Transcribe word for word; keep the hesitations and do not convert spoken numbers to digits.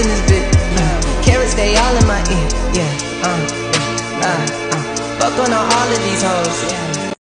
in this bitch. Uh, carrots, they all in my ear. Yeah, uh, yeah, uh, uh. Fuck on all of these hoes. Yeah.